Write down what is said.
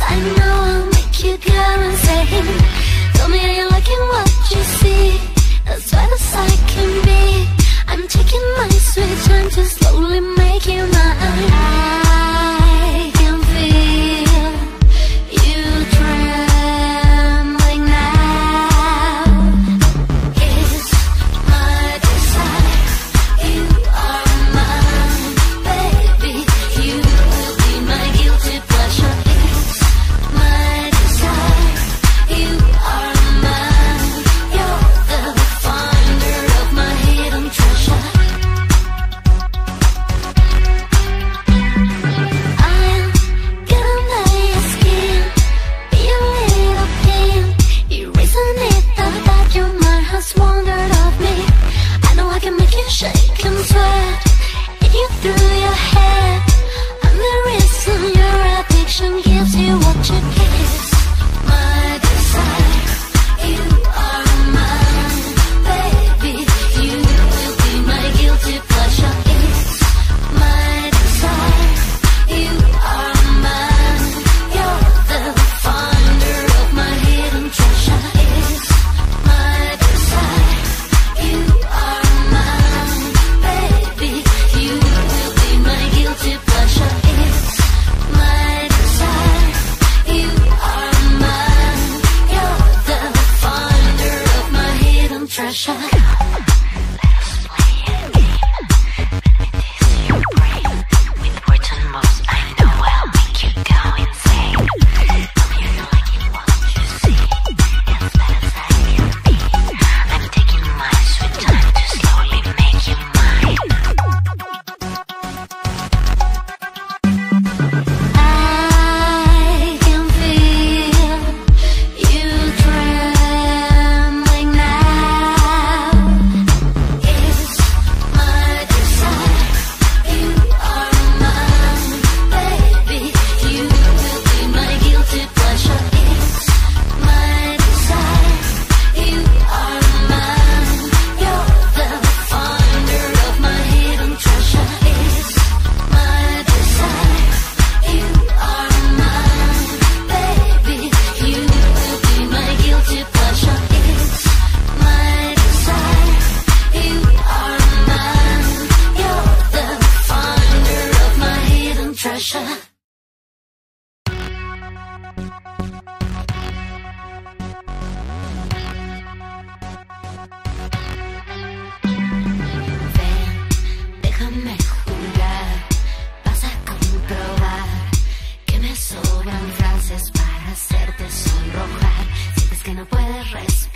I know I'll make you go insane. Tell me how you're liking what you see. As bad as I can be, I'm taking my sweet time to slowly make you mine. I can feel you trembling now. It's my desire, you are mine, baby. You will be my guilty pleasure. It's my desire, you are mine. You're the finder of my hidden treasure. I'm getting under your skin, be a little pain. Erasing it that your mind has wandered off me. I know I can make you shake and sweat, hit you through your head. I'm the reason your addiction gives you what you get. It's my desire, you are mine, baby. You will be my guilty pleasure. It's my desire, you are mine. You're the finder of my hidden treasure. It's my desire, you are mine, baby. You will be my guilty pleasure. It's my desire, you are mine. You're the finder of my hidden treasure. I can feel you trembling now. It's my desire, you are mine, baby. You will be my guilty pleasure. It's my desire, you are mine. You're the finder of my hidden treasure. It's my desire, you are mine, baby. You will be my guilty pleasure. It's my desire, you are mine. You're the finder of my hidden treasure. Ven, déjame jugar, vas a comprobar que me sobran frases para hacerte sonrojar. Sientes que no puedes respirar.